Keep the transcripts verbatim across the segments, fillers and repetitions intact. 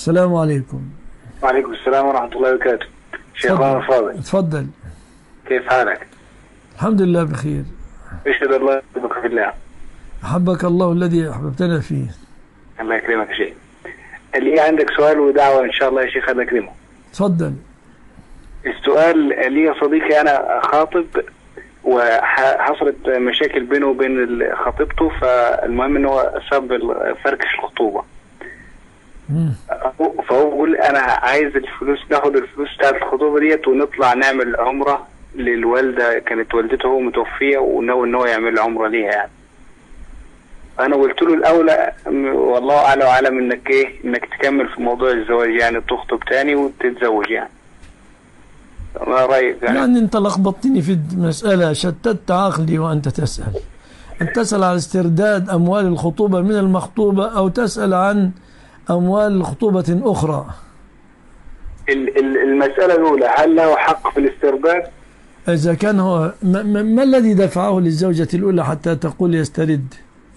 السلام عليكم. وعليكم السلام ورحمة الله وبركاته. شيخنا الفاضل، تفضل. كيف حالك؟ الحمد لله بخير. اشهد الله يحبك في الله. أحبك الله الذي أحببتنا فيه. الله يكرمك يا شيخ. لي عندك سؤال ودعوة إن شاء الله يا شيخ، الله يكرمه. تفضل. السؤال لي صديقي أنا خاطب، وحصلت مشاكل بينه وبين خطيبته، فالمهم إن هو ساب فركش الخطوبة. فهو بيقول أنا عايز الفلوس، ناخد الفلوس بتاعت الخطوبة ديت ونطلع نعمل عمرة للوالدة، كانت والدته هو متوفية وناوي إن هو يعمل عمرة ليها يعني. أنا قلت له الأولى والله أعلى وأعلم إنك إيه، إنك تكمل في موضوع الزواج يعني، تخطب تاني وتتزوج يعني. ما رأيك يعني؟ يعني أنت لخبطتني في المسألة، شتت عقلي وأنت تسأل. أن تسأل عن استرداد أموال الخطوبة من المخطوبة أو تسأل عن أموال خطوبة أخرى؟ المسألة الأولى، هل له حق في الاسترداد؟ إذا كان هو ما, ما, ما الذي دفعه للزوجة الأولى حتى تقول يسترد؟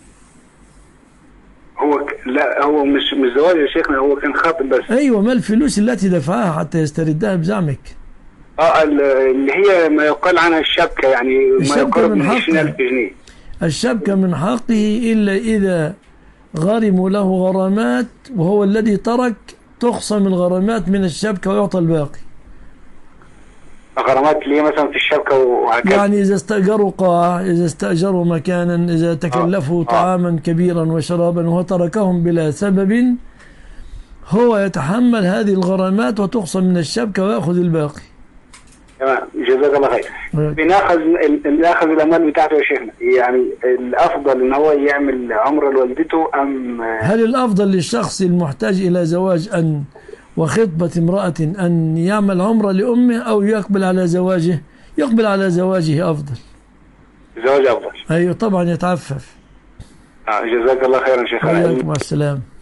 هو ك... لا هو مش مش زواج يا شيخنا، هو كان خاطب بس. أيوة، ما الفلوس التي دفعها حتى يستردها بزعمك؟ اه اللي هي ما يقال عنها الشبكة يعني، ما يقرب من عشرين ألف جنيه. الشبكة من حقه إلا إذا غرموا له غرامات وهو الذي ترك، تخصم الغرامات من الشبكة ويعطى الباقي. غرامات اللي هي مثلا في الشبكة وهكذا، يعني إذا استأجروا قاعة، إذا استأجروا مكانا، إذا تكلفوا آه. طعاما آه. كبيرا وشرابا وتركهم بلا سبب، هو يتحمل هذه الغرامات وتخصم من الشبكة ويأخذ الباقي. تمام، جزاك الله خير. بناخذ بناخذ الاموال بتاعته يا شيخنا، يعني الافضل ان هو يعمل عمره لوالدته ام؟ هل الافضل للشخص المحتاج الى زواج ان وخطبة امرأة ان يعمل عمره لامه او يقبل على زواجه؟ يقبل على زواجه افضل. زواج افضل. ايوه طبعا، يتعفف. آه جزاك الله خيرا شيخنا. وعليكم السلام.